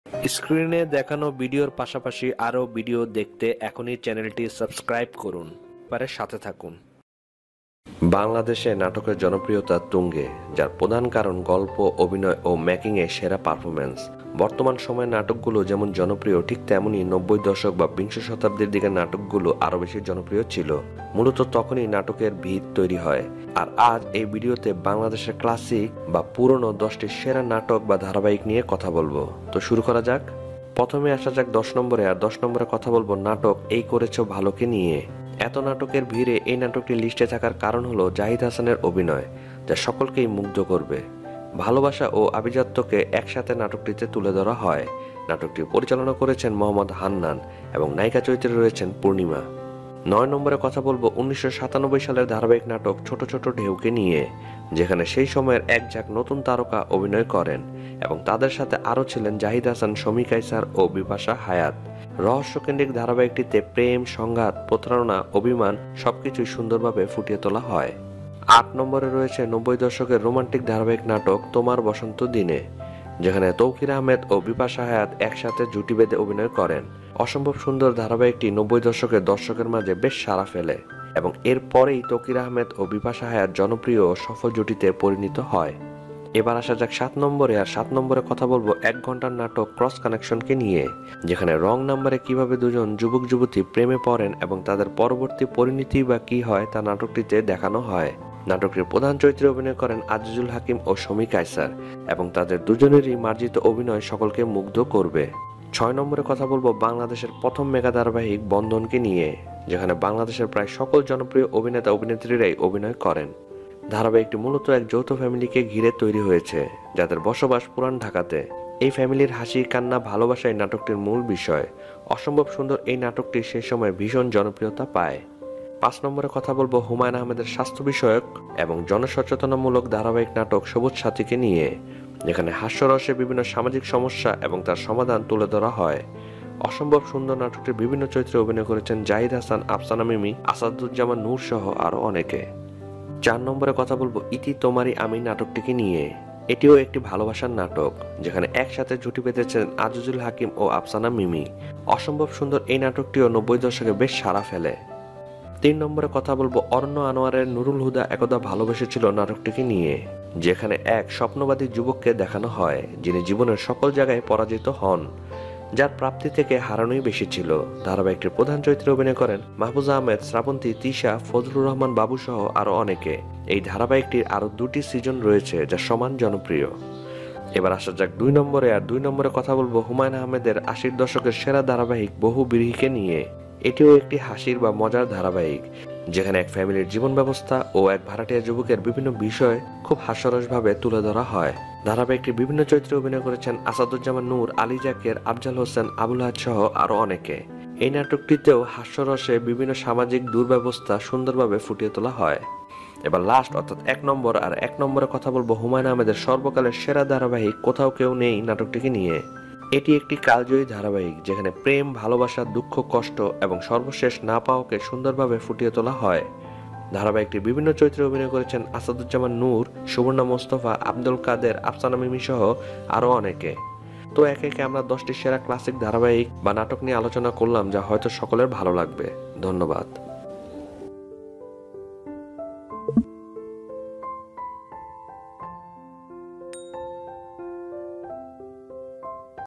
স্ক্রিনে দেখানো ভিডিওর পাশাপাশি আরও ভিডিও দেখতে এখনই চ্যানেলটি সাবস্ক্রাইব করুন, পরে সাথে থাকুন। বাংলাদেশে নাটকের জনপ্রিয়তা তুঙ্গে, যার প্রধান কারণ গল্প, অভিনয় ও মেকিংয়ে সেরা পারফরমেন্স। বর্তমান সময়ে নাটকগুলো যেমন জনপ্রিয়, ঠিক তেমনই 90 দশক বা বিংশ শতাব্দীর দিকে নাটকগুলো আরো বেশি জনপ্রিয় ছিল। মূলত তখনই নাটকের ভিত তৈরি হয়। আর আজ এই ভিডিওতে বাংলাদেশের ক্লাসিক বা পুরনো 10টি সেরা নাটক বা ধারাবাহিক নিয়ে কথা বলবো। তো শুরু করা যাক। প্রথমে আসা যাক 10 নম্বরে। আর 10 নম্বরে কথা বলবো নাটক এই করেছো ভালোকে নিয়ে। এত নাটকের ভিড়ে এই নাটকটি লিস্টে থাকার কারণ হলো জাহিদ হাসানের অভিনয়, যা সকলকেই মুগ্ধ করবে। ভালোবাসা ও আভিজাত্যকে একসাথে নাটকটিতে তুলে ধরা হয়। নাটকটি পরিচালনা করেছেন মোহাম্মদ হান্নান এবং নায়িকা চরিত্রে রয়েছেন পূর্ণিমা। 9 নম্বরে কথা বলবো 1997 সালের ধারাবাহিক নাটক ছোট ছোট ঢেউকে নিয়ে, যেখানে সেই সময়ের এক ঝাঁক নতুন তারকা অভিনয় করেন এবং তাদের সাথে আরও ছিলেন জাহিদ হাসান, শমী কায়সার ও বিপাশা হায়াত। রহস্যকেন্দ্রিক ধারাবাহিকটিতে প্রেম, সংঘাত, প্রতারণা, অভিমান সবকিছুই সুন্দরভাবে ফুটিয়ে তোলা হয়। 8 নম্বরে রয়েছে 90 দশকের রোমান্টিক ধারাবাহিক নাটক তোমার বসন্ত দিনে, যেখানে তৌকির আহমেদ ও বিপাশা হায়াত একসাথে জুটি বেঁধে অভিনয় করেন। অসম্ভব সুন্দর ধারাবাহিকটি 90 দশকের দর্শকের মাঝে বেশ সাড়া ফেলে এবং এরপরেই তৌকির আহমেদ ও বিপাশা হায়াত জনপ্রিয় ও সফল জুটিতে পরিণত হয়। এবার আসা যাক 7 নম্বরে। আর 7 নম্বরে কথা বলবো 1 ঘন্টার নাটক ক্রস কানেকশনকে নিয়ে, যেখানে রং নাম্বারে কিভাবে দুজন যুবক যুবতী প্রেমে পড়েন এবং তাদের পরবর্তী পরিণতি বা কি হয় তা নাটকটিতে দেখানো হয়। নাটকটির প্রধান চরিত্রে অভিনয় করেন আজিজুল হাকিম ও শমী কায়সার এবং তাদের দুজনেরই মার্জিত অভিনয় সকলকে মুগ্ধ করবে। 6 নম্বরে কথা বলবো বাংলাদেশের প্রথম মেগা ধারাবাহিক বন্ধনকে নিয়ে, যেখানে বাংলাদেশের প্রায় সকল জনপ্রিয় অভিনেতা অভিনেত্রীরাই অভিনয় করেন। ধারাবাহিকটি মূলত এক যৌথ ফ্যামিলিকে ঘিরে তৈরি হয়েছে, যাদের বসবাস পুরান ঢাকাতে। এই ফ্যামিলির হাসি, কান্না, ভালোবাসাই নাটকটির মূল বিষয়। অসম্ভব সুন্দর এই নাটকটি সেই সময় ভীষণ জনপ্রিয়তা পায়। 5 নম্বরে কথা বলবো হুমায়ুন আহমেদের স্বাস্থ্য বিষয়ক এবং জনসচেতনামূলক ধারাবাহিক নাটক সবুজ সাথীকে নিয়ে, যেখানে হাস্যরসে বিভিন্ন সামাজিক সমস্যা এবং তার সমাধান তুলে ধরা হয়। অসম্ভব সুন্দর নাটকটির বিভিন্ন চরিত্রে অভিনয় করেছেন জাহিদ হাসান, আফসানা মিমি, আসাদুজ্জামান নূর সহ আরো অনেকে। 4 নম্বরে কথা বলবো ইতি তোমারই আমি নাটকটিকে নিয়ে। এটিও একটি ভালোবাসার নাটক, যেখানে একসাথে জুটি বেঁধেছেন আজিজুল হাকিম ও আফসানা মিমি। অসম্ভব সুন্দর এই নাটকটিও 90 দশকে বেশ সাড়া ফেলে। 3 নম্বরে কথা বলবো অরণ্য আনোয়ারের নুরুল হুদা একদা ভালোবেসেছিল নাটকটিকে নিয়ে, যেখানে এক স্বপ্নবাদী যুবককে দেখানো হয় যিনি জীবনের সকল জায়গায় পরাজিত হন, যার প্রাপ্তি থেকে হারানোই বেশি ছিল। ধারাবাহিকটির প্রধান চরিত্রে অভিনয় করেন মাহফুজ আহমেদ, শ্রাবন্তী, তিশা, ফজলুর রহমান বাবু সহ আরো অনেকে। এই ধারাবাহিকটির আরো 2টি সিজন রয়েছে যা সমান জনপ্রিয়। এবার আসা যাক 2 নম্বরে। আর 2 নম্বরে কথা বলবো হুমায়ুন আহমেদের 80 দশকের সেরা ধারাবাহিক বহু বিরহীকে নিয়ে। এটিও একটি হাসির বা মজার ধারাবাহিক, যেখানে এক ফ্যামিলির জীবন ব্যবস্থা ও এক ভাড়াটিয়া যুবকের বিভিন্ন বিষয় খুব হাস্যরসভাবে তুলে ধরা হয়। ধারাবাহিকটির বিভিন্ন চরিত্রে অভিনয় করেছেন আসাদুজ্জামান নূর, আলী জাকের, আফজাল হোসেন, আবুল হাজ সহ আরো অনেকে। এই নাটকটিতেও হাস্যরসে বিভিন্ন সামাজিক দুর্ব্যবস্থা সুন্দরভাবে ফুটিয়ে তোলা হয়। এবার লাস্ট অর্থাৎ 1 নম্বর। আর 1 নম্বরে কথা বলবো হুমায়ুন আহমেদের সর্বকালের সেরা ধারাবাহিক কোথাও কেউ নেই নাটকটিকে নিয়ে। এটি একটি কালজয়ী ধারাবাহিক, যেখানে প্রেম, ভালোবাসা, দুঃখ, কষ্ট এবং সর্বশেষ না পাওয়াকে সুন্দরভাবে ফুটিয়ে তোলা হয়। ধারাবাহিকটির বিভিন্ন চরিত্রে অভিনয় করেছেন আসাদুজ্জামান নূর, সুবর্ণা মোস্তফা, আব্দুল কাদের, আফসানা মিমি সহ আরো অনেকে। তো একে একে আমরা 10টি সেরা ক্লাসিক ধারাবাহিক বা নাটক নিয়ে আলোচনা করলাম, যা হয়তো সকলের ভালো লাগবে। ধন্যবাদ।